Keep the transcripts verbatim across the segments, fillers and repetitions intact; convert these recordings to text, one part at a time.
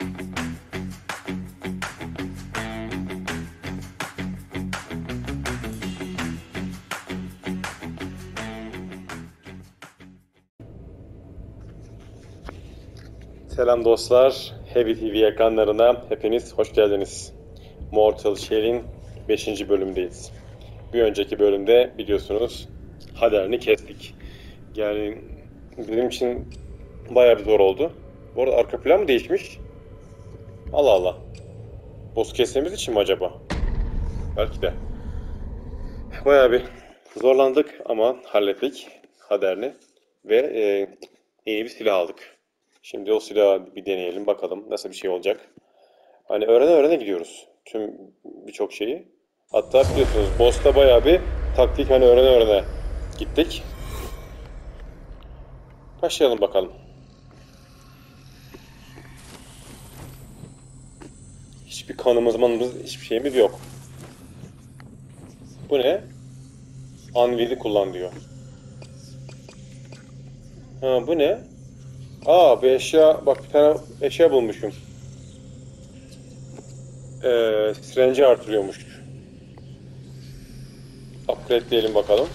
Selam dostlar, Heavy T V ekranlarına hepiniz hoş geldiniz. Mortal Shell'in beşinci bölümündeyiz. Bir önceki bölümde biliyorsunuz Hadern'i kestik. Yani benim için bayağı bir zor oldu. Bu arada arka plan mı değişmiş? Allah Allah. Boss kesmemiz için mi acaba? Belki de. Bayağı bir zorlandık ama hallettik Hadern'i. Ve e, yeni bir silah aldık. Şimdi o silahı bir deneyelim bakalım nasıl bir şey olacak. Hani öğrene öğrene gidiyoruz. Tüm birçok şeyi. Hatta biliyorsunuz boss'ta bayağı bir taktik hani öğrene öğrene gittik. Başlayalım bakalım. Hiçbir kanımız manımız hiçbir şeyimiz yok. Bu ne? Anvil'i kullan diyor. Ha bu ne? Aa bir eşya bak bir tane eşya bulmuşum. Ee, Strange'i artırıyormuş. Upgrade'leyelim bakalım.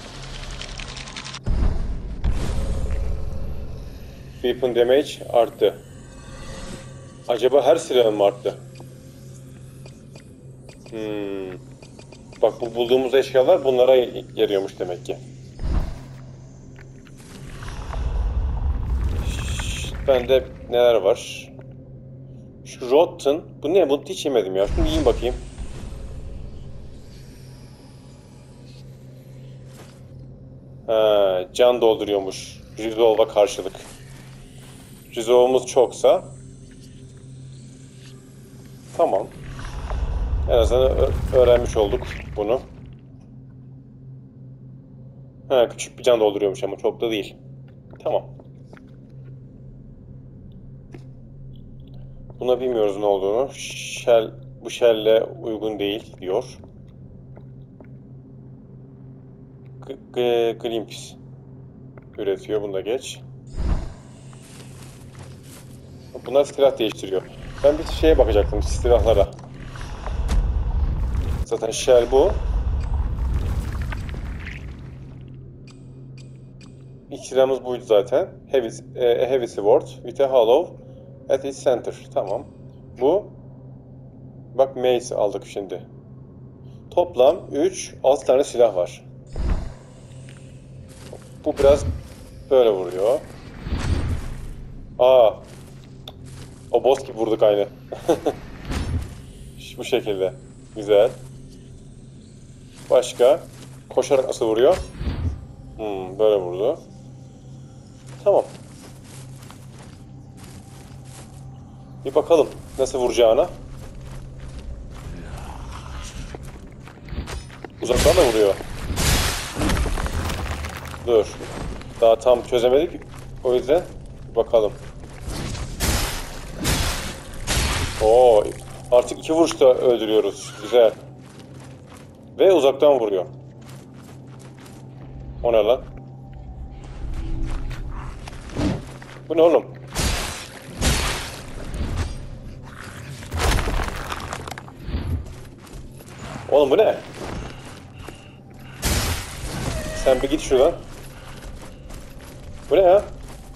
Weapon damage arttı. Acaba her silahın mı arttı? Hmm. Bak bu bulduğumuz eşyalar bunlara yarıyormuş demek ki. Bende neler var? Şu Rotten. Bu ne? Bunu hiç yemedim ya. Şunu yiyeyim bakayım. Ha, can dolduruyormuş. Resolve'a karşılık. Resolve'umuz çoksa tamam. En azından öğrenmiş olduk bunu. Ha, küçük bir can dolduruyormuş ama çok da değil. Tamam. Buna bilmiyoruz ne olduğunu. Shell, bu shell'le uygun değil diyor. Glimpse üretiyor. Bunu da geç. Bunlar silah değiştiriyor. Ben bir şeye bakacaktım, silahlara. Zaten shell bu. İlk silahımız buydu zaten. Heavy, a heavy sword with a hollow at its center. Tamam. Bu. Bak mace aldık şimdi. Toplam üç, altı tane silah var. Bu biraz böyle vuruyor. Aa. O boss gibi vurduk aynı. Bu şekilde. Güzel. Başka. Koşarak nasıl vuruyor? Hmm, böyle vurdu. Tamam. Bir bakalım nasıl vuracağına. Uzaktan da vuruyor. Dur. Daha tam çözemedik. O yüzden bakalım. Oo, artık iki vuruşta öldürüyoruz. Güzel. Ve uzaktan vuruyor. O ne lan? Bu ne oğlum? Oğlum bu ne? Sen bir git şuradan. Bu ne ya?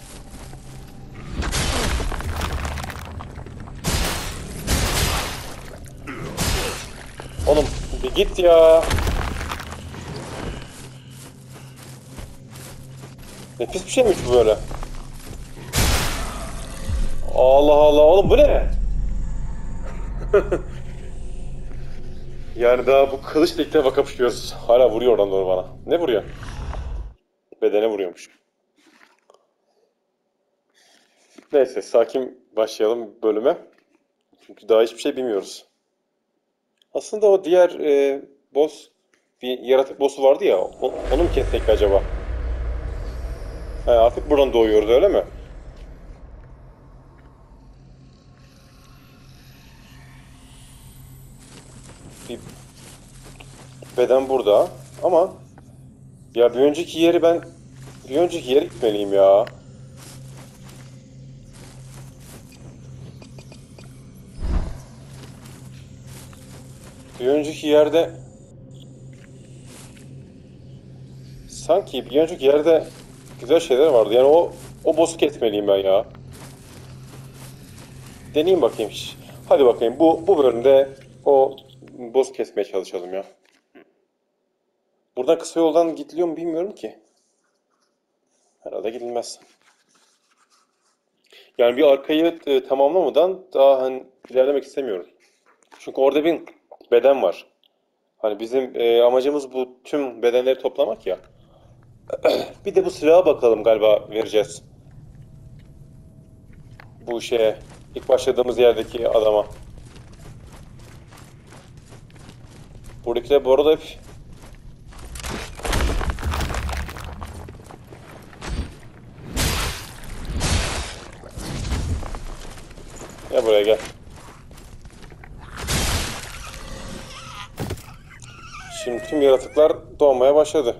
Oğlum bir git ya. Ne pis bir şeymiş bu böyle. Allah Allah oğlum bu ne? Yani daha bu kılıçla ilk defa kapışıyoruz. Hala vuruyor oradan doğru bana. Ne vuruyor? Bedene vuruyormuş. Neyse sakin başlayalım bölüme. Çünkü daha hiçbir şey bilmiyoruz. Aslında o diğer e, boss, bir yaratık boss'u vardı ya, o, onu mu kessek acaba? He, artık buradan doğuyoruz öyle mi? Bir beden burada ama ya bir önceki yeri ben bir önceki yere gitmeliyim ya. Bir önceki yerde sanki bir önceki yerde güzel şeyler vardı. Yani o o boss'u kesmeliyim ben ya. Deneyeyim bakayım. Hadi bakayım. Bu bu bölümde o boss kesmeye çalışalım ya. Buradan kısa yoldan gidiliyor mu bilmiyorum ki. Herhalde gidilmez. Yani bir arkayı e, tamamlamadan daha hani ilerlemek istemiyorum. Çünkü orada bir beden var. Hani bizim e, amacımız bu tüm bedenleri toplamak ya. Bir de bu silaha bakalım galiba vereceğiz. Bu şeye ilk başladığımız yerdeki adama. Buradakiler bu arada hep ya buraya gel. Şimdi tüm yaratıklar doğmaya başladı.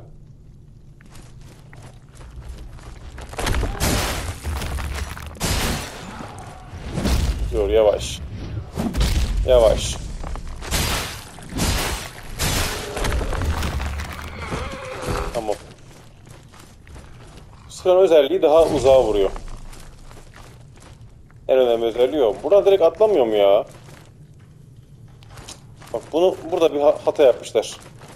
Dur yavaş. Yavaş. Tamam. Sıranın özelliği daha uzağa vuruyor. En önemli özelliği o. Buradan direkt atlamıyor mu ya? Bak bunu burada bir hata yapmışlar.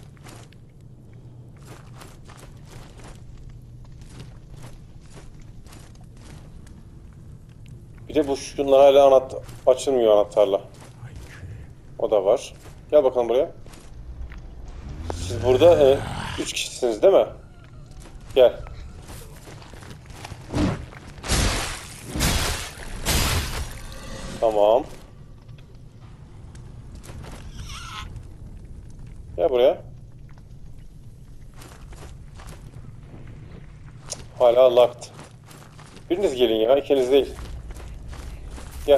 Bir de bu şunlar hala anahtar açılmıyor anahtarla. O da var. Gel bakalım buraya. Siz burada e, üç kişisiniz değil mi? Gel. Tamam. Gel buraya. Hala locked. Biriniz gelin ya, ikiniz değil. Gel.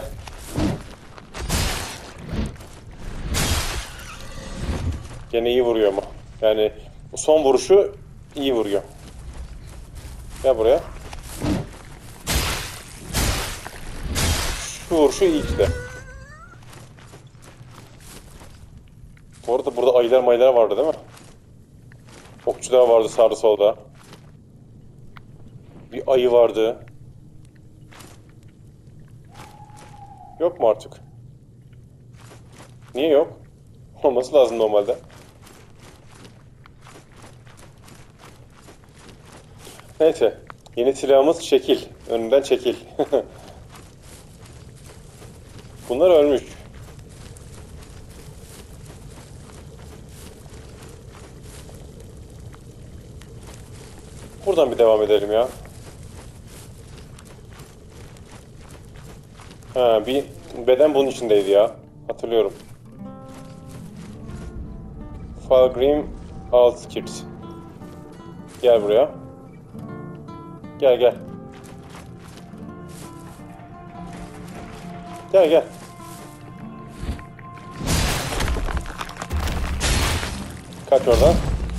Gene iyi vuruyor ama. Yani son vuruşu iyi vuruyor. Gel buraya. Şu vuruşu iyi işte. Bu arada burada ayılar mayılar vardı değil mi? Okçular vardı sağda solda. Bir ayı vardı. Yok mu artık? Niye yok? Olması lazım normalde. Neyse. Yeni silahımız çekil. Önünden çekil. Bunlar ölmüş. Buradan bir devam edelim ya. Ha, bir beden bunun içindeydi ya. Hatırlıyorum. Falgrim Outskirts. Gel buraya. Gel gel. Gel gel. Kaç oradan.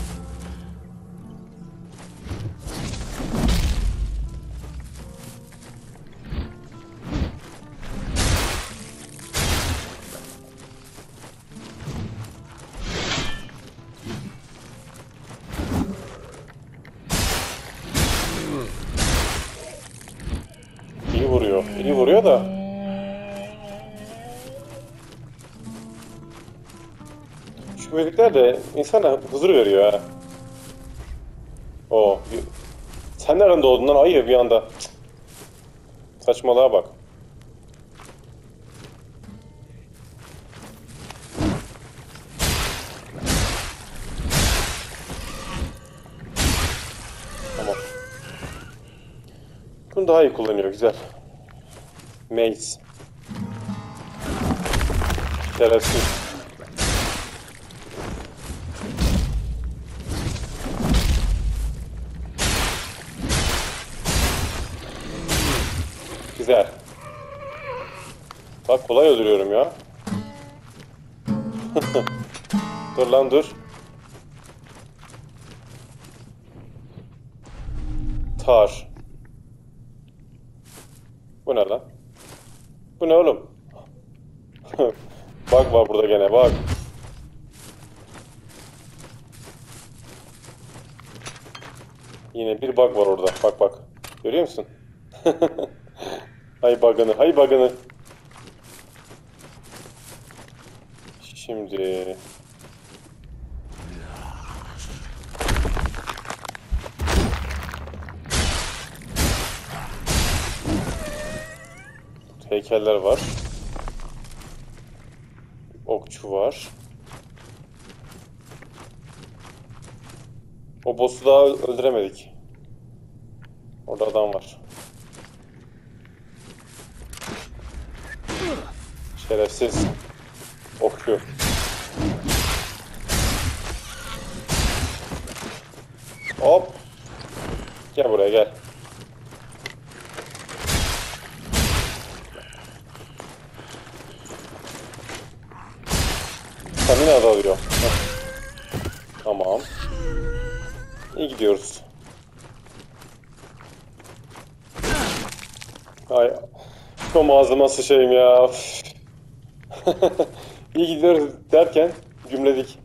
İyi vuruyor. İyi vuruyor da. Şu böcekler de insana huzur veriyor ha. Oo. Sen nereden doğdun lan ayı bir anda? Cık. Saçmalığa bak. Tamam. Bunu daha iyi kullanıyor. Güzel. Mace. Şerefsiz. Güzel. Bak kolay öldürüyorum ya. Dur lan dur. Tar. Bu ne lan? Bu ne oğlum? Bak var burada gene bak. Yine bir bug var orada. Bak bak. Görüyor musun? Hay bug'ını, hay bug'ını. Şimdi... Heykeller var. Okçu var. O boss'u daha öldüremedik. Orada adam var. Şerefsiz. Okçu. Hop. Gel buraya gel. Stamina da alıyor. Tamam. İyi gidiyoruz. Ay. Şu ağzıma sıçayım ya. İyi gidiyoruz derken cümledik.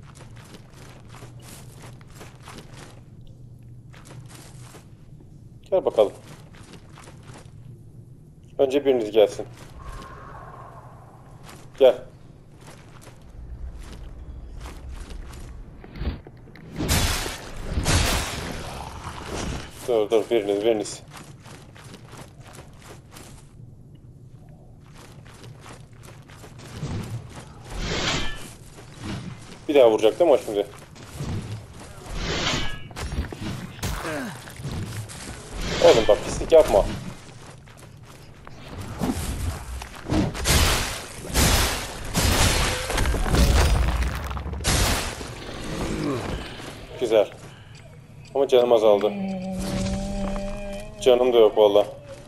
Gel bakalım. Önce biriniz gelsin. Gel. Dur dur biriniz biriniz. Bir daha vuracak değil mi o şimdi? Oğlum bak pislik yapma. Güzel. Ama canım azaldı. Canım da yok valla.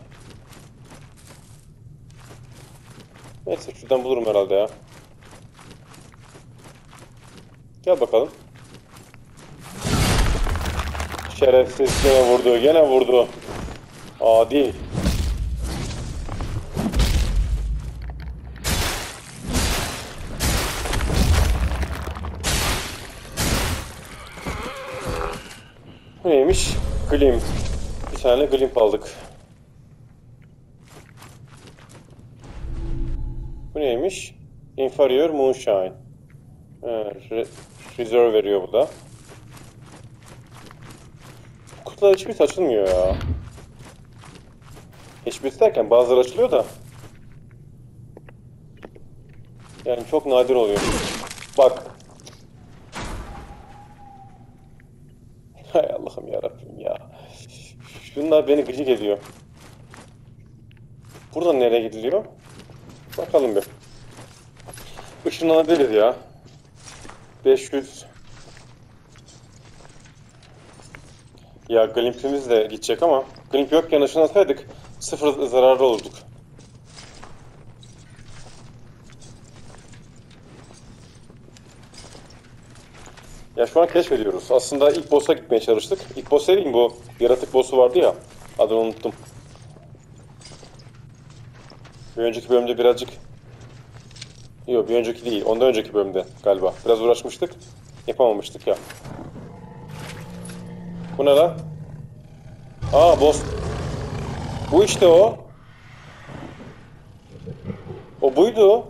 Neyse şuradan bulurum herhalde ya. Gel bakalım. Şerefsiz gene vurdu, gene vurdu. Adi. Bu neymiş? Glim. Bir tane glimp aldık. Bu neymiş? Inferior Moonshine. Evet, Reserve veriyor bu da. Kutular hiçbirisi açılmıyor ya. Hiçbirisi derken bazıları açılıyor da. Yani çok nadir oluyor. Bak. Hay Allah'ım yarabbim ya. Şunlar beni gıcık ediyor. Buradan nereye gidiliyor? Bakalım bir. Işınlanabiliriz ya. beş yüz. Ya Glimp'imiz de gidecek ama Glimp yokken ışınlansaydık sıfır zararlı olurduk. Ya şu an keşfediyoruz. Aslında ilk boss'a gitmeye çalıştık. İlk boss değil mi bu? Yaratık boss'u vardı ya. Adını unuttum. Bir önceki bölümde birazcık... Yok bir önceki değil. Ondan önceki bölümde galiba. Biraz uğraşmıştık. Yapamamıştık ya. Bu ne lan? Aa boss. Bu işte o. O buydu.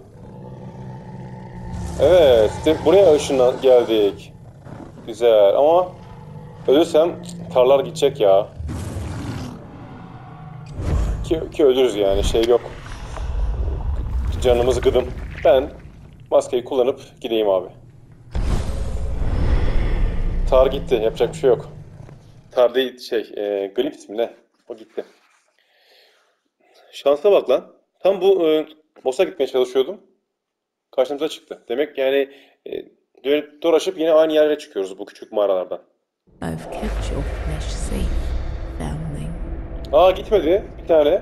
Evet. Buraya ışından geldik. Güzel ama ölürsem tarlar gidecek ya. Ki, ki ölürüz yani şey yok. Canımız gıdım. Ben maskeyi kullanıp gideyim abi. Tar gitti. Yapacak bir şey yok. Tar değil şey. E, Glimpse mi ne? O gitti. Şansa bak lan. Tam bu e, boss'a gitmeye çalışıyordum. Karşımıza çıktı. Demek yani e, dönüp dolaşıp yine aynı yerlere çıkıyoruz bu küçük mağaralardan. I've kept your flesh safe, foundling. Aa gitmedi. Bir tane.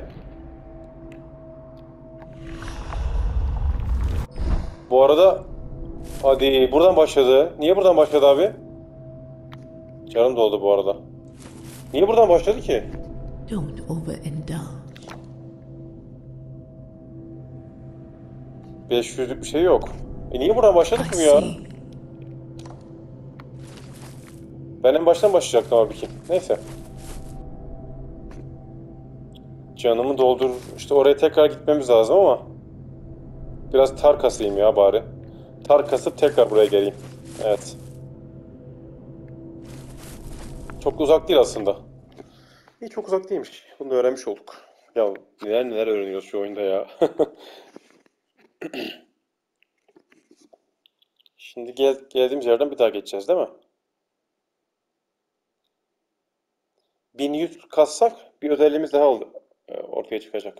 Bu arada hadi buradan başladı. Niye buradan başladı abi? Canım doldu bu arada. Niye buradan başladı ki? Don't overindulge. beş yüzlük bir şey yok. E niye buradan başladık I mı ya? see. Ben en baştan başlayacaktım abi ki. Neyse. Canımı doldur. İşte oraya tekrar gitmemiz lazım ama biraz tar kasayım ya bari. Tar kasıp tekrar buraya geleyim. Evet. Çok da uzak değil aslında. İyi, çok uzak değilmiş. Bunu da öğrenmiş olduk. Ya neler neler öğreniyoruz şu oyunda ya. Şimdi gel geldiğimiz yerden bir daha geçeceğiz değil mi? bin yüz kassak bir özelliğimiz daha oldu. Ee, ortaya çıkacak.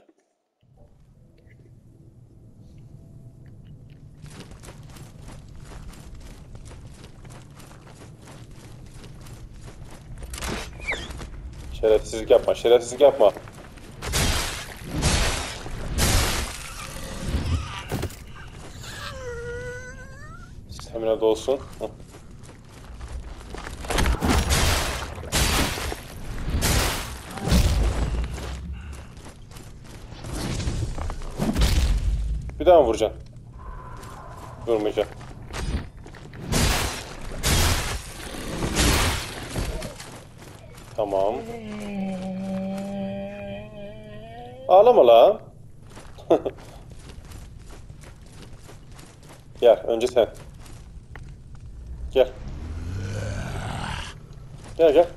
Şerefsizlik yapma, şerefsizlik yapma. Stamina da olsun. Hı. Bir daha mı vuracaksın? Vurmayacağım. Tamam. Ağlama la. Gel, önce sen. Gel. Gel gel.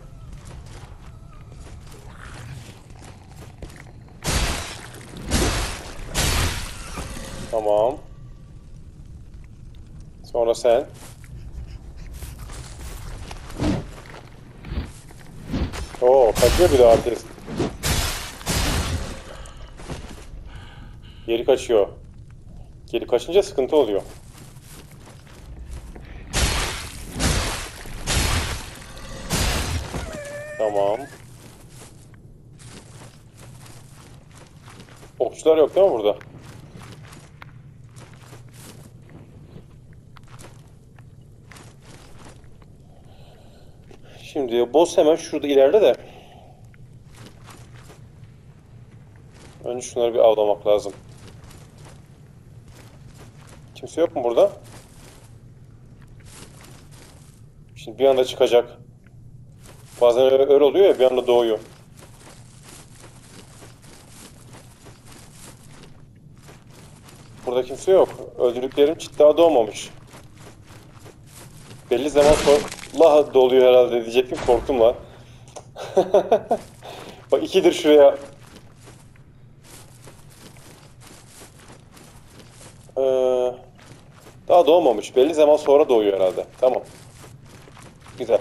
Tamam. Sonra sen. Oo, kaçıyor bir de artist. Geri kaçıyor. Geri kaçınca sıkıntı oluyor. Tamam. Okçular yok değil mi burada? Şimdi boss hemen şurada ileride de. Önce şunları bir avlamak lazım. Kimse yok mu burada? Şimdi bir anda çıkacak. Bazen öyle, öyle oluyor ya, bir anda doğuyor. Burada kimse yok. Öldürdüklerim çift daha doğmamış. Belli zaman sonra doluyor herhalde diyecektim, korktum lan. Bak ikidir şuraya. Ee, daha doğmamış. Belli zaman sonra doğuyor herhalde. Tamam. Güzel.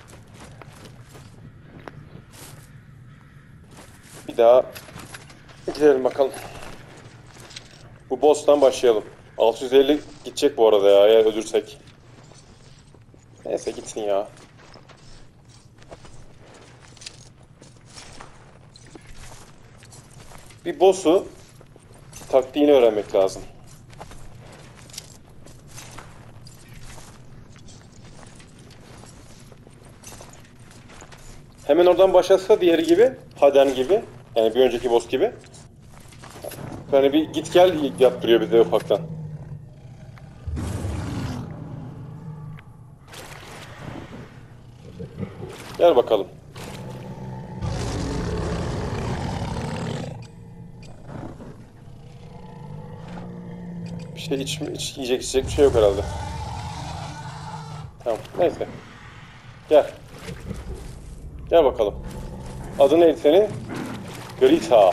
Bir daha gidelim bakalım. Bu boss'tan başlayalım. altı yüz elli gidecek bu arada ya, eğer ölürsek. Neyse gitsin ya. Bir boss'u taktiğini öğrenmek lazım. Hemen oradan başlasa diğeri gibi, Haden gibi, yani bir önceki boss gibi. Yani bir git gel yaptırıyor bize ufaktan. Gel bakalım. Bir şey iç, iç yiyecek içecek bir şey yok herhalde. Tamam, neyse. Gel. Gel bakalım. Adın neydi senin? Grita.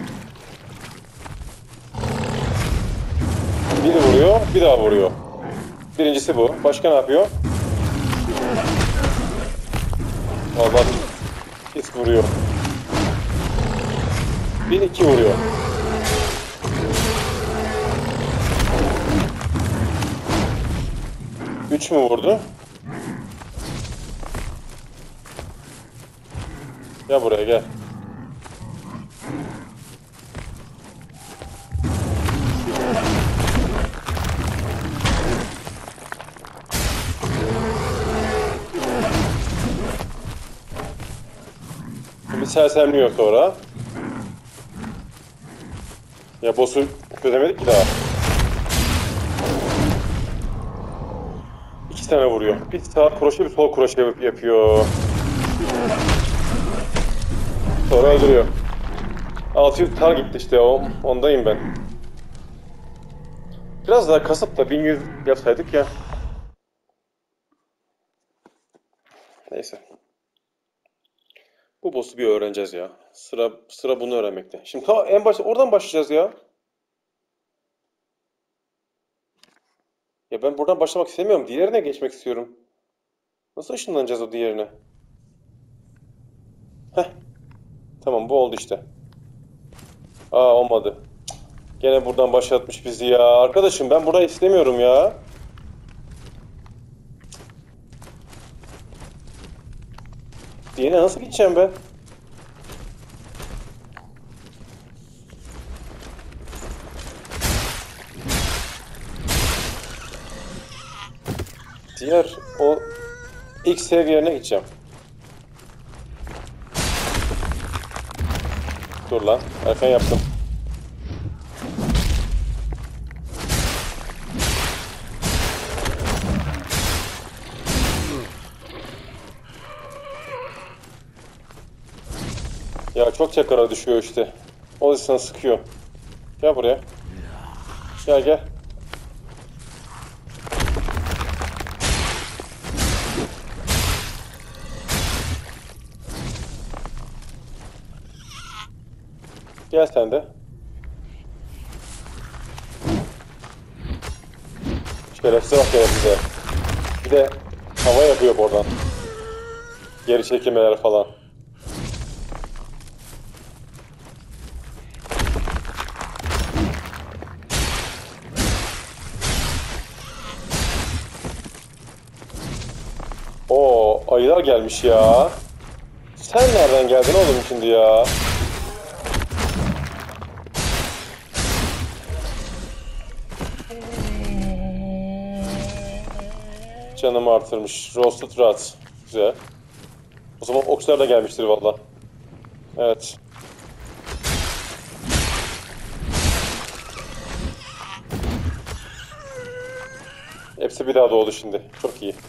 Biri vuruyor, bir daha vuruyor. Birincisi bu. Başka ne yapıyor? Vallahi pis vuruyor. Bir iki vuruyor. Üç mü vurdu? Gel buraya gel. Bir sersemliyor sonra. Ya boss'u çözemedik ki daha. İki tane vuruyor. Bir sağ kroşe bir sol kroşe yapıyor. Sonra öldürüyor. altı yüz tar gitti işte o. Ondayım ben. Biraz daha kasıp da bin yüz yapsaydık ya. Neyse. Bu boss'u bir öğreneceğiz ya. Sıra sıra bunu öğrenmekte. Şimdi ta en başta oradan başlayacağız ya. Ya ben buradan başlamak istemiyorum. Diğerine geçmek istiyorum. Nasıl ışınlanacağız o diğerine? Heh. Tamam bu oldu işte. Aa olmadı. Gene buradan başlatmış bizi ya. Arkadaşım ben burayı istemiyorum ya. Diğerine nasıl gideceğim ben? Diğer o ilk seviyene gideceğim. Dur lan. Erken yaptım. Ya çok çakara düşüyor işte. O yüzden sıkıyor. Gel buraya. Gel gel. Gel sen de. Şerefsize bak şerefsize. Bir de hava yapıyor oradan. Geri çekilmeler falan. Oo, ayılar gelmiş ya. Sen nereden geldin oğlum şimdi ya? Canımı artırmış. Roasted Rat. Güzel. O zaman okçular da gelmiştir valla. Evet. Hepsi bir daha doğdu şimdi. Çok iyi.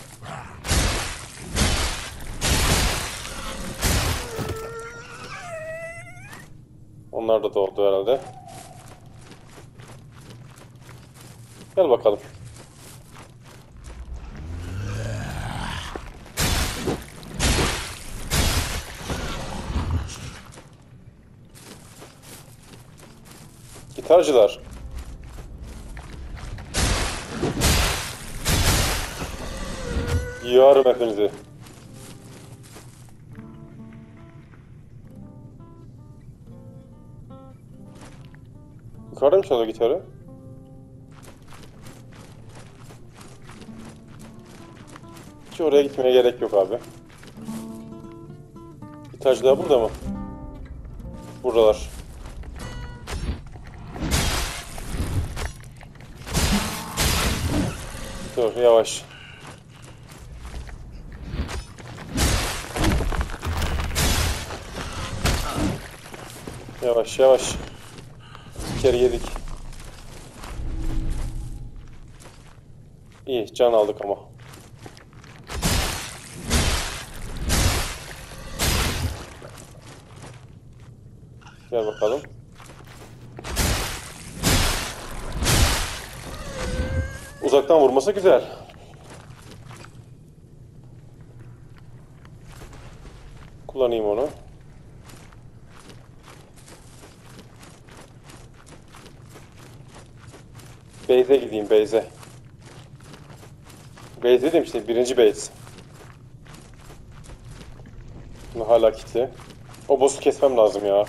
Onlar da doğdu herhalde. Gel bakalım. Gitarcılar. Yarım hepinizi. Yukarıda mı çalıyor gitarı? Hiç oraya gitmeye gerek yok abi. Gitarcılar burada mı? Buradalar. Dur yavaş. Yavaş yavaş. Bir kere yedik. İyi can aldık ama. Gel bakalım. Uzaktan vurması güzel. Kullanayım onu. Base'e gideyim base'e. Base dedim işte birinci base. Bunu hala kilitli. O boss'u kesmem lazım ya.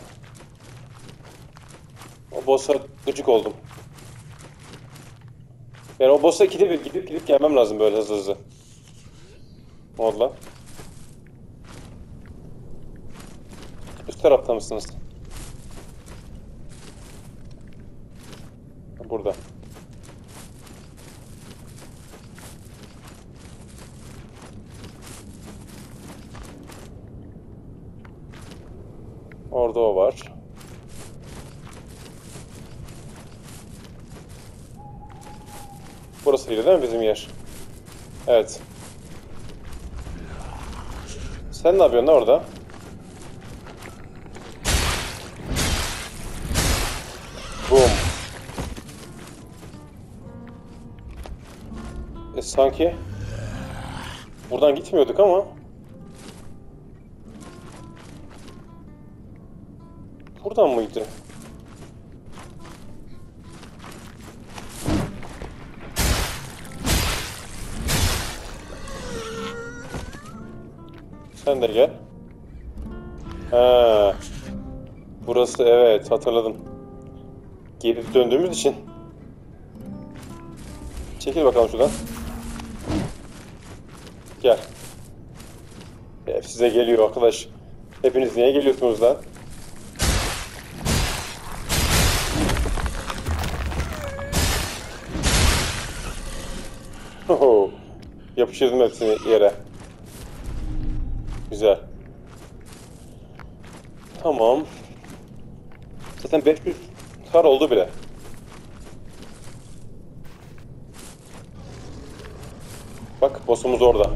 O boss'a gıcık oldum. Yani o boss'a ikide bir gidip gidip gelmem lazım böyle hızlı hızlı. Ne oldu lan? Üst tarafta mısınız? Burada. Orada o var. Burasıydı değil mi bizim yer? Evet. Sen ne yapıyorsun lan orada? Boom. E sanki buradan gitmiyorduk ama buradan mıydı? Sen de gel. Ha, burası, evet, hatırladım. Geri döndüğümüz için. Çekil bakalım şuradan. Gel. Hep size geliyor arkadaş. Hepiniz niye geliyorsunuz lan? Oho. Yapıştırdım hepsini yere. Güzel. Tamam. Zaten beş yüz kar oldu bile. Bak, boss'umuz orada.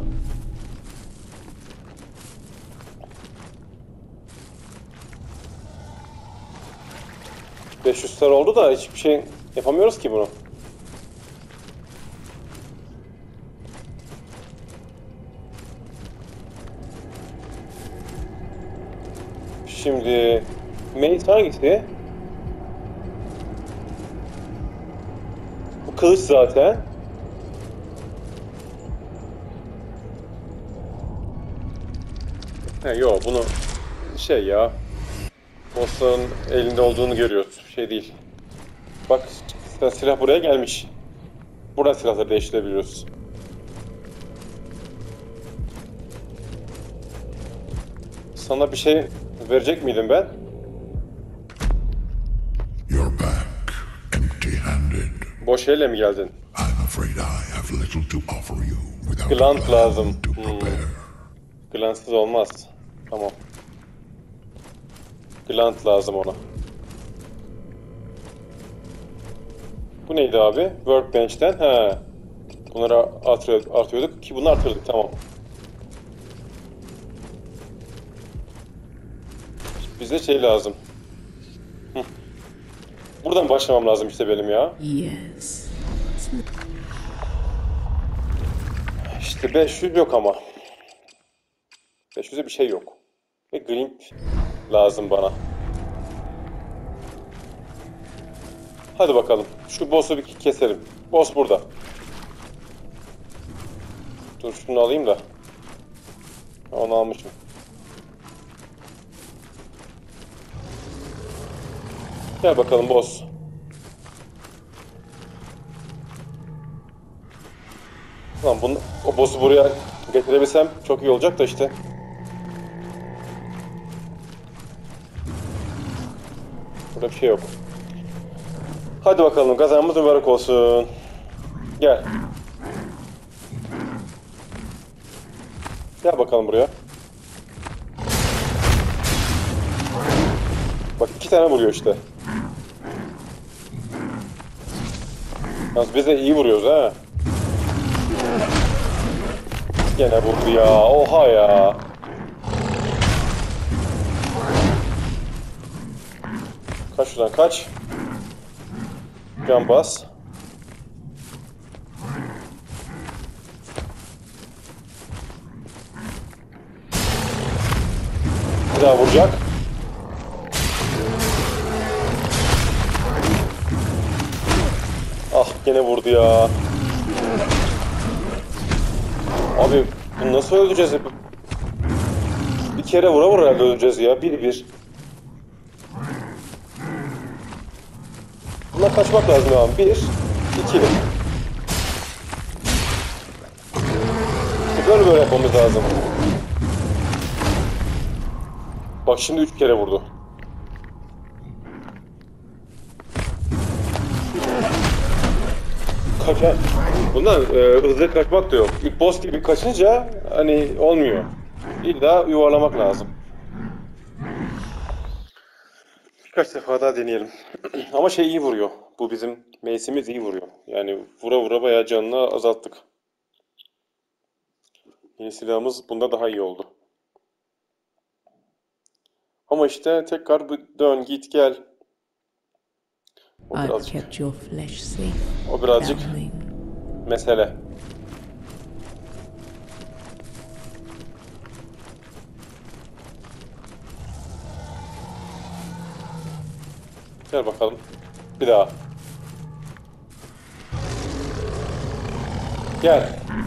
beş yüz kar oldu da hiçbir şey yapamıyoruz ki bunu. Şimdi Mace hangisi? Bu kılıç zaten. He, yo, bunu şey ya, boss'ların elinde olduğunu görüyoruz. Şey değil. Bak, silah buraya gelmiş. Buradan silahları değiştirebiliyoruz. Sana bir şey verecek miydim ben? You're back, empty-handed. Boş elle mi geldin? I'm afraid I have little to offer you without a Glant plan lazım. to Hmm. prepare. Glantsız olmaz. Tamam. Glant lazım ona. Bu neydi abi? Workbench'ten. He. Bunları artır, artıyorduk ki bunu artırdık. Tamam. Bize şey lazım. Hı. Buradan başlamam lazım işte benim ya. Yes. İşte beş yüz yok ama. beş yüze bir şey yok. Ve glint lazım bana. Hadi bakalım. Şu boss'u bir keselim. Boss burada. Dur şunu alayım da. Onu almışım. Gel bakalım boss. Lan bunu, o boss'u buraya getirebilsem çok iyi olacak da işte. Burada bir şey yok. Hadi bakalım, kazanımız mübarek olsun. Gel. Gel bakalım buraya. Bak, iki tane vuruyor işte. Yalnız biz de iyi vuruyoruz ha. Gene vurdu ya. Oha ya. Kaç şuradan, kaç. Can bas. Bir daha vuracak. Ah, gene vurdu ya. Abi bunu nasıl öldüreceğiz? Bir kere vura vura herhalde öldüreceğiz ya. Bir bir. Buna kaçmak lazım abi. Bir, iki. İşte böyle böyle yapmamız lazım. Bak şimdi üç kere vurdu. Kaça... Bundan e, hızlı kaçmak da yok. İlk boss gibi kaçınca hani olmuyor. İlla yuvarlamak lazım. Birkaç defa daha deneyelim. Ama şey iyi vuruyor. Bu bizim Mace'imiz iyi vuruyor. Yani vura vura bayağı canını azalttık. Yeni silahımız bunda daha iyi oldu. Ama işte tekrar bu dön git gel. O I've birazcık, kept your flesh safe, o birazcık foundling. mesele. Gel bakalım. Bir daha. Gel.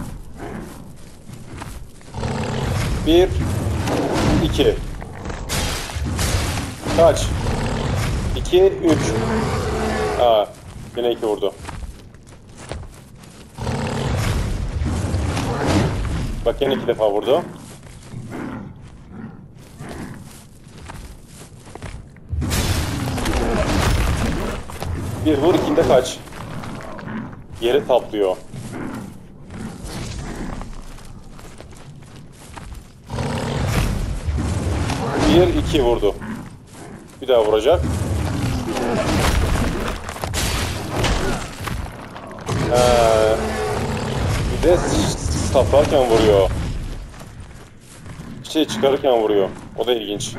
Bir, iki. Kaç? İki, üç. Aa, yine iki vurdu. Bak yine iki defa vurdu. Bir vur, ikinde kaç. Yere taplıyor. Bir, iki vurdu. Bir daha vuracak. Ee, bir de saplarken vuruyor. Şey çıkarırken vuruyor. O da ilginç.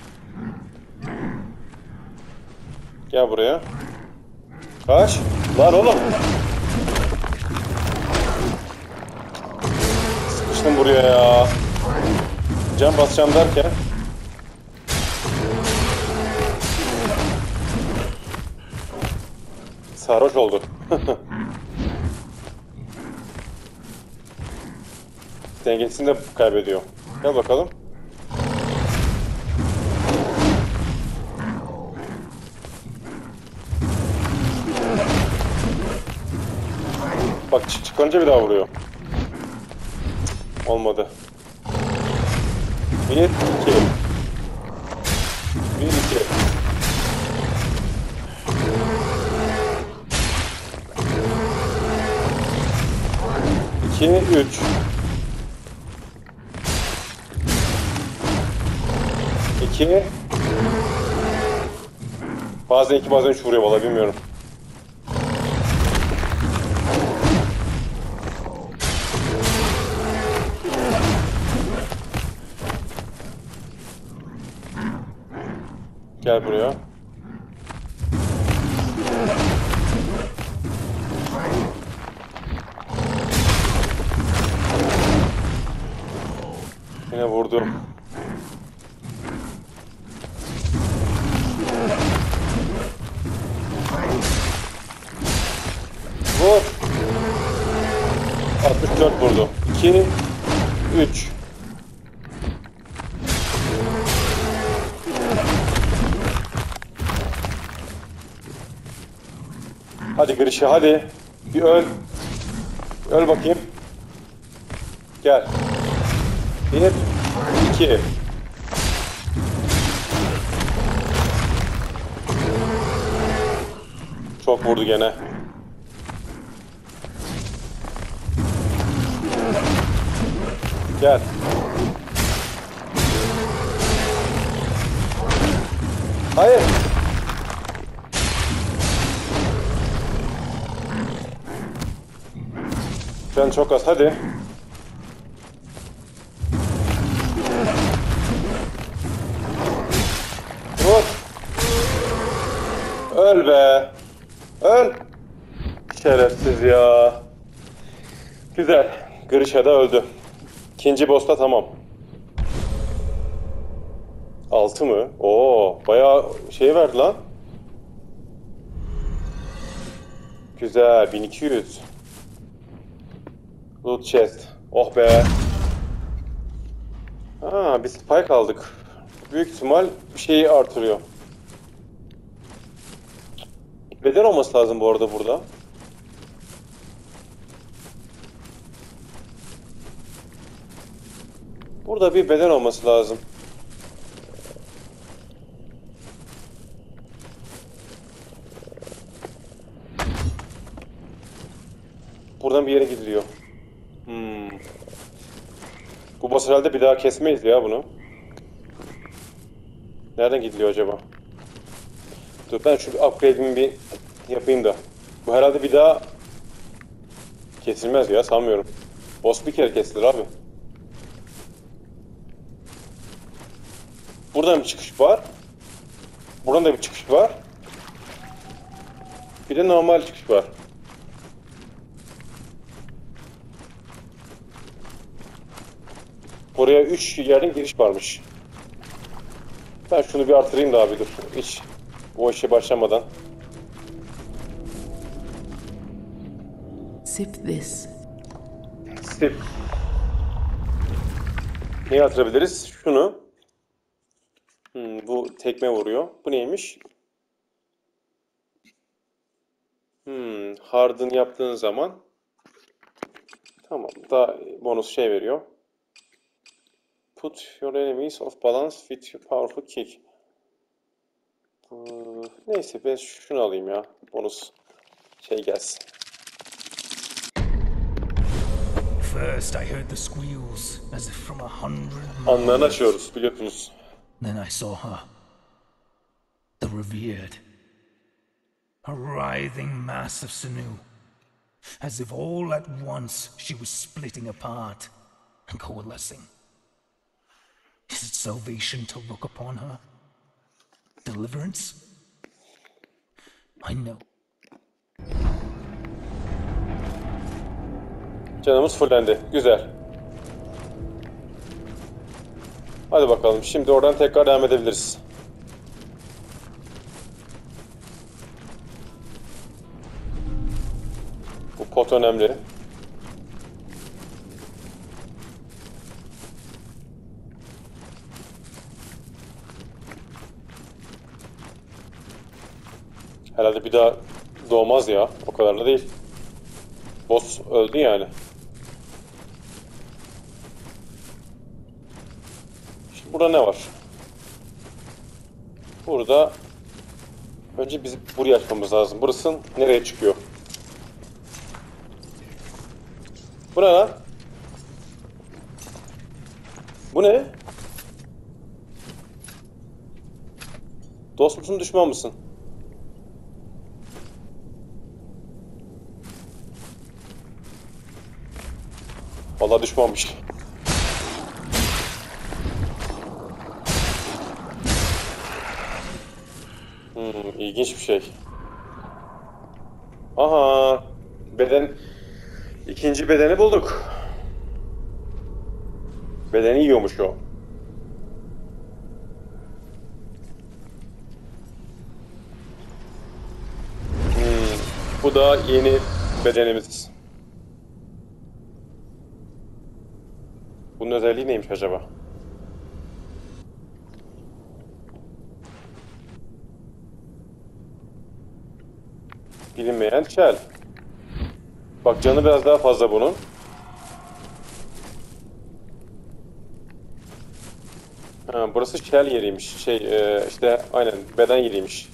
Gel buraya. Kaç. Lan oğlum. Sıkıştım buraya ya. Can basacağım derken. Sarhoş oldu. Dengesini de kaybediyor. Gel bakalım. Bak çık çıkınca bir daha vuruyor. Olmadı. Bir, iki. Bir, iki. İki, üç. İki. Bazen iki, bazen üç vuruyor vallahi bilmiyorum. Gel buraya. Yine vurdum. Vur. altmış dört vurdu. iki, üç. Hadi Grisha hadi. Bir öl. Öl bakayım. Gel. Bir, iki. Çok vurdu gene. Gel. Hayır. Can çok az hadi. Vur. Öl be. Öl. Şerefsiz ya. Güzel. Grisha da öldü. İkinci boss'ta tamam. Altı mı? Oo, bayağı şey verdi lan. Güzel. bin iki yüz. Loot chest. Oh be. Ha, biz spike aldık. Büyük ihtimal bir şeyi artırıyor. Beden olması lazım bu arada burada. Burada bir beden olması lazım. Buradan bir yere gidiliyor. Hmm. Bu boss herhalde bir daha kesmeyiz ya bunu. Nereden gidiliyor acaba? Dur ben şu upgrade'imi bir yapayım da. Bu herhalde bir daha kesilmez ya sanmıyorum. Boss bir kere kesilir abi. Buradan bir çıkış var. Buradan da bir çıkış var. Bir de normal çıkış var. Buraya üç yerden giriş varmış. Ben şunu bir artırayım da abi dur. Hiç o işe başlamadan. Sip this. Sip. Neyi artırabiliriz? Şunu. Hmm, bu tekme vuruyor. Bu neymiş? Hmm, harden yaptığın zaman tamam, daha bonus şey veriyor. Put your enemies off balance with your powerful kick. Ee, neyse ben şunu alayım ya. Bonus şey gelsin. First, I heard the squeals as if from a hundred Anlarını miles. açıyoruz biliyorsunuz. Then I saw her, the revered, a writhing mass of sinew, as if all at once she was splitting apart and coalescing. Is it salvation to look upon her? Deliverance? I know. Canımız fullendi. Güzel. Hadi bakalım. Şimdi oradan tekrar devam edebiliriz. Bu pot önemli. Herhalde bir daha doğmaz ya. O kadar da değil. Boss öldü yani. Şimdi burada ne var? Burada önce biz burayı açmamız lazım. Burası nereye çıkıyor? Bu ne lan? Bu ne? Dost musun, düşman mısın? Vallahi düşmanmış. Hmm, ilginç bir şey. Aha, beden, ikinci bedeni bulduk. Bedeni yiyormuş o. Hmm, bu da yeni bedenimiz. Bunun özelliği neymiş acaba? Bilinmeyen şel. Bak canı biraz daha fazla bunun. Ha, burası şel yeriymiş. Şey e, işte aynen beden yeriymiş.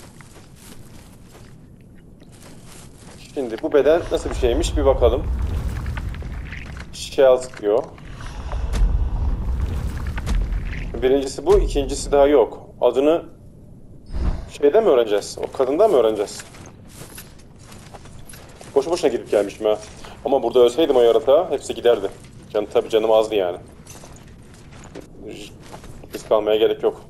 Şimdi bu beden nasıl bir şeymiş bir bakalım. Shell diyor. Birincisi bu, ikincisi daha yok. Adını şeyden mi öğreneceğiz? O kadından mı öğreneceğiz? Boşu boşuna gidip gelmişim ha. Ama burada ölseydim o yaratığa hepsi giderdi. Can, tabii canım azdı yani. Risk almaya gerek yok.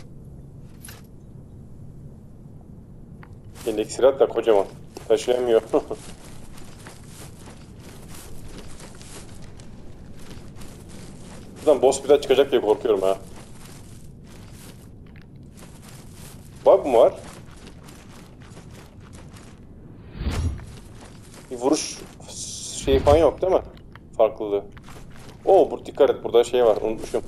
İndeksirat da kocaman. Taşıyamıyor. Buradan boss bir daha çıkacak diye korkuyorum ha. Bug mı var? Bir vuruş şeyi falan yok değil mi? Farklılığı. Oo, bu dikkat et, burada şey var, unutmuşum.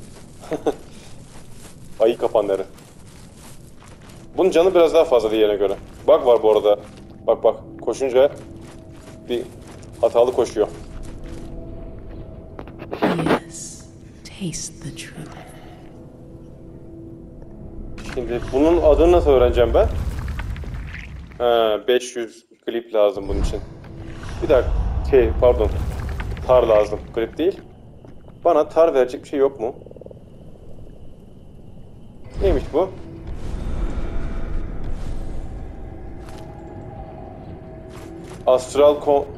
Ayı kapanları. Bunun canı biraz daha fazla diğerine göre. Bug var bu arada. Bak bak, koşunca bir hatalı koşuyor. Yes, taste the truth. Şimdi bunun adını nasıl öğreneceğim ben? Ha, beş yüz klip lazım bunun için. Bir dakika, şey pardon, tar lazım, klip değil. Bana tar verecek bir şey yok mu? Neymiş bu? Astral kon...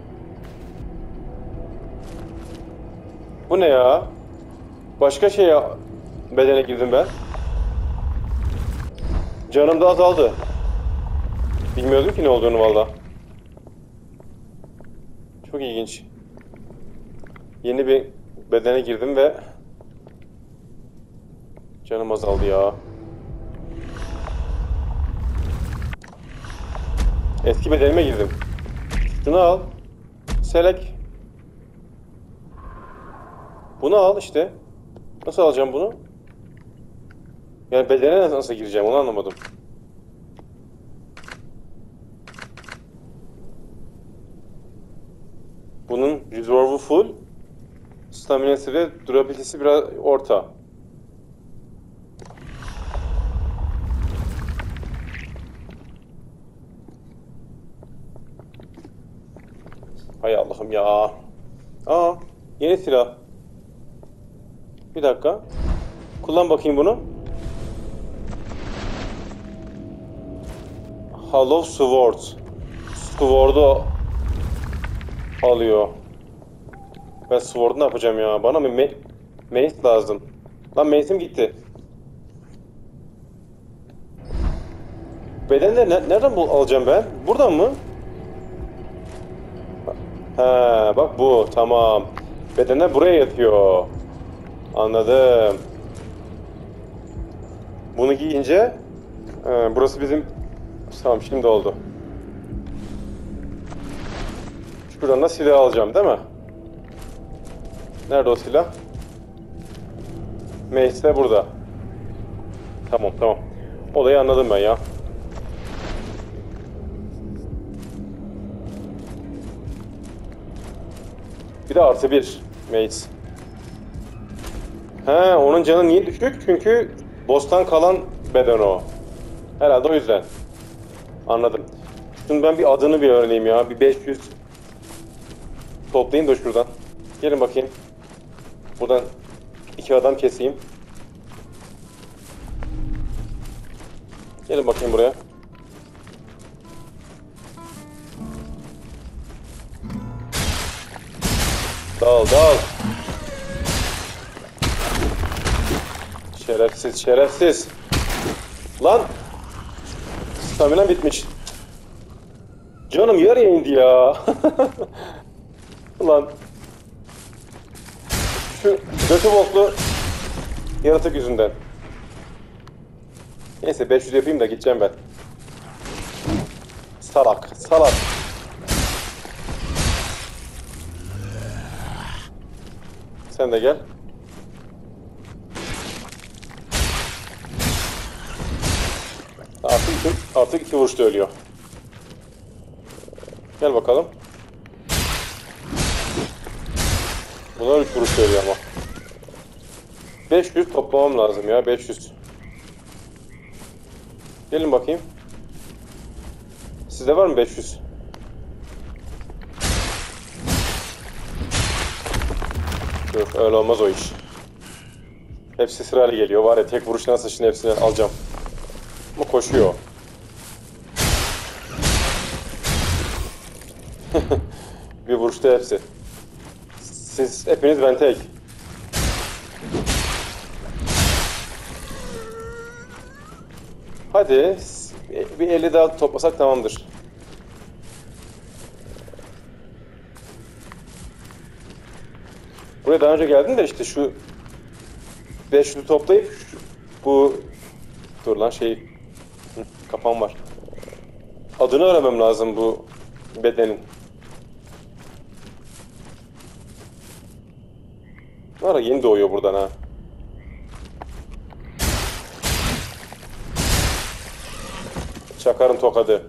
Bu ne ya? Başka şeye bedene girdim ben. Canım da azaldı. Bilmiyordum ki ne olduğunu valla. Çok ilginç. Yeni bir bedene girdim ve canım azaldı ya. Eski bedenime girdim. Şunu al. Select. Bunu al işte. Nasıl alacağım bunu? Yani bedene nasıl gireceğim onu anlamadım. Bunun reserve'u full. Staminası ve durability'si biraz orta. Hay Allah'ım ya. Aa, yeni silah. Bir dakika. Kullan bakayım bunu. Hollow Sword. Sword'u alıyor. Ben Sword'u ne yapacağım ya? Bana bir me mace lazım. Lan mace'im gitti. Bedenleri ne nereden bul alacağım ben? Buradan mı? He, bak bu. Tamam. Bedenler buraya yatıyor. Anladım. Bunu giyince e, burası bizim... Tamam, şimdi oldu. Şuradan da silah alacağım değil mi? Nerede o silah? Mace de burada. Tamam tamam. Olayı anladım ben ya. Bir de artı bir Mace. He, onun canı niye düşük? Çünkü boss'tan kalan beden o. Herhalde o yüzden. Anladım. Şimdi ben bir adını bir öğreneyim ya. Bir beş yüz toplayayım da şuradan. Gelin bakayım. Buradan iki adam keseyim. Gelin bakayım buraya. Dal dal. Şerefsiz şerefsiz. Lan. Stamina bitmiş. Canım yarıya indi ya. Ulan. Şu götü boklu yaratık yüzünden. Neyse beş yüz yapayım da gideceğim ben. Salak, salak. Sen de gel. Artık iki, artık iki vuruşta ölüyor. Gel bakalım. Bunlar üç vuruş veriyor ama. beş yüz toplamam lazım ya, beş yüz. Gelin bakayım. Sizde var mı beş yüz? Yok, öyle olmaz o iş. Hepsi sırayla geliyor. Var ya, tek vuruşta nasıl şimdi hepsini alacağım. Ama koşuyor. Bir vuruşta hepsi. Siz hepiniz, ben tek. Hadi bir elli daha toplasak tamamdır. Buraya daha önce geldim de işte şu beş yüzü toplayıp şu, bu dur lan şey Hı, kafam var. Adını öğrenmem lazım bu bedenin. Var ya, yeni doğuyor buradan ha. Çakarın tokadı.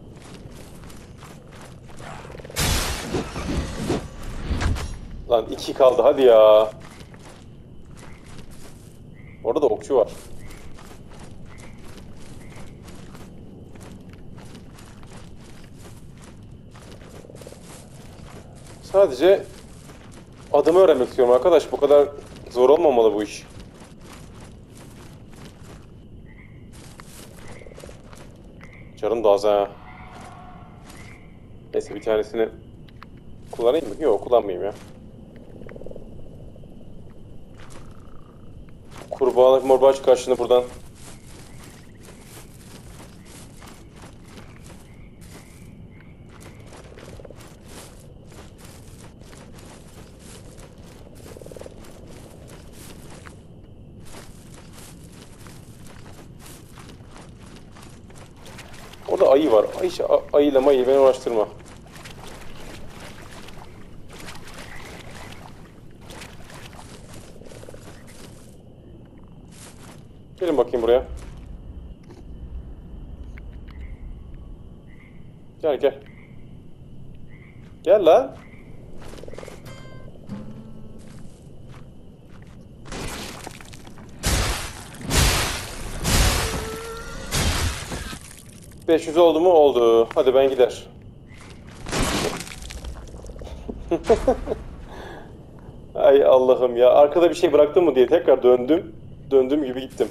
Lan iki kaldı hadi ya. Orada da okçu var. Sadece adımı öğrenmek istiyorum arkadaş. Bu kadar zor olmamalı bu iş. Canım da az ha. Neyse, bir tanesini kullanayım mı? Yok, kullanmayayım ya. Kurbağa morbağa çıkar şimdi buradan. ayı var. Ay, ayıyla mayı beni uğraştırma. Gelin bakayım buraya. Gel gel. Gel lan. beş yüz oldu mu? Oldu. Hadi ben gider. Ay Allah'ım ya. Arkada bir şey bıraktım mı diye tekrar döndüm. Döndüğüm gibi gittim.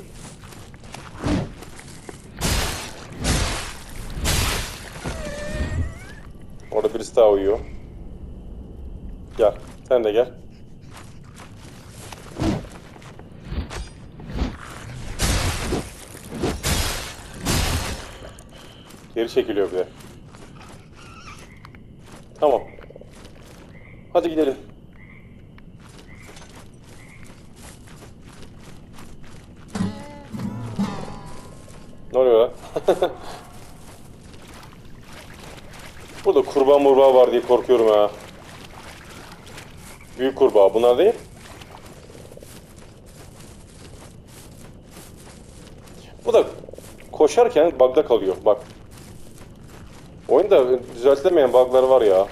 Orada birisi daha uyuyor. Gel. Sen de gel. Geri çekiliyor bir de. Tamam. Hadi gidelim. Ne oluyor lan? Burada kurbağa murbağa var diye korkuyorum ha. Büyük kurbağa bunlar değil. Bu da koşarken bug'da kalıyor bak. Oyunda düzeltilemeyen bug'lar var ya.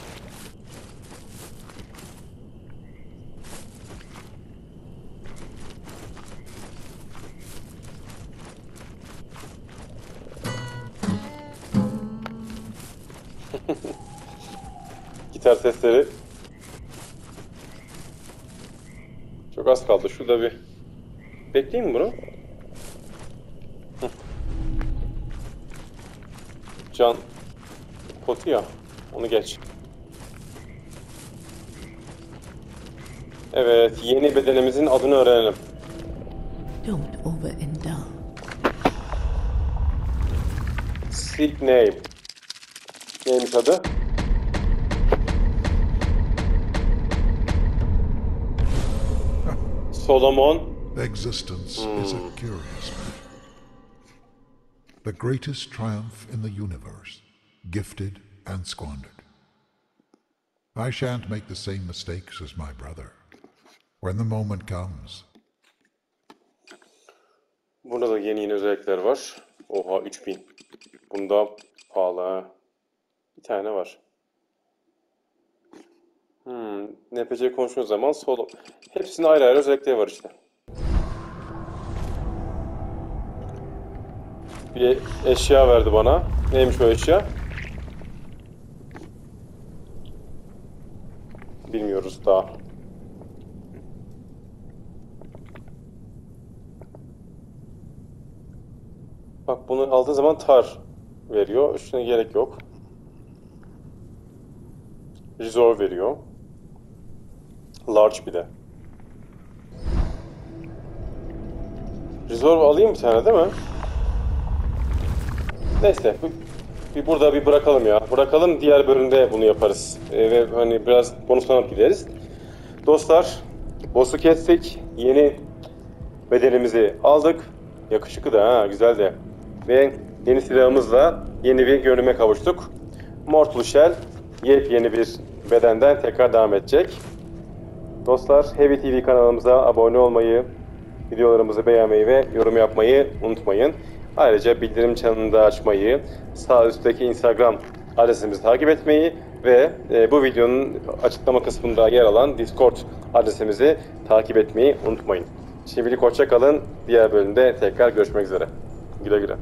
Gitar sesleri. Çok az kaldı. Şurada bir bekleyeyim mi bunu? Hı. Can potu ya. Onu geç. Evet, yeni bedenimizin adını öğrenelim. Don't overindulge. Seek name. Neymiş adı? Solomon. Existence is a curious matter. The greatest triumph in the universe, gifted and squandered. I shan't make the same mistakes as my brother. When the moment comes. Burada da yeni yeni özellikler var. Oha üç bin. Bunda pahalı ha. Bir tane var. Hmm, N P C konuştuğu zaman solo. Hepsinin ayrı ayrı özellikleri var işte. Bir eşya verdi bana. Neymiş o eşya? Bilmiyoruz daha. Bak bunu aldığı zaman tar veriyor. Üstüne gerek yok. Resolve veriyor. Large bir de. Resolve alayım bir tane değil mi? Neyse. Bir burada bir bırakalım ya. Bırakalım, diğer bölümde bunu yaparız. Ee, ve hani biraz bonuslanıp gideriz. Dostlar, boss'u kestik. Yeni bedenimizi aldık. Yakışıklı da ha, güzel de. Ve yeni silahımızla yeni bir görünüme kavuştuk. Mortal Shell yepyeni bir bedenden tekrar devam edecek. Dostlar, Heavy T V kanalımıza abone olmayı, videolarımızı beğenmeyi ve yorum yapmayı unutmayın. Ayrıca bildirim çanını da açmayı, sağ üstteki Instagram adresimizi takip etmeyi ve e, bu videonun açıklama kısmında yer alan Discord adresimizi takip etmeyi unutmayın. Şimdilik hoşça kalın. Diğer bölümde tekrar görüşmek üzere. Güle güle.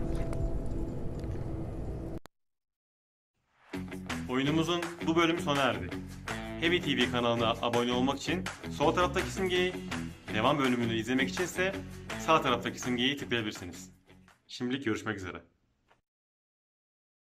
Oyunumuzun bu bölümü sona erdi. Heavy T V kanalına abone olmak için sol taraftaki simgeyi, devam bölümünü izlemek için ise sağ taraftaki simgeyi tıklayabilirsiniz. Şimdilik görüşmek üzere.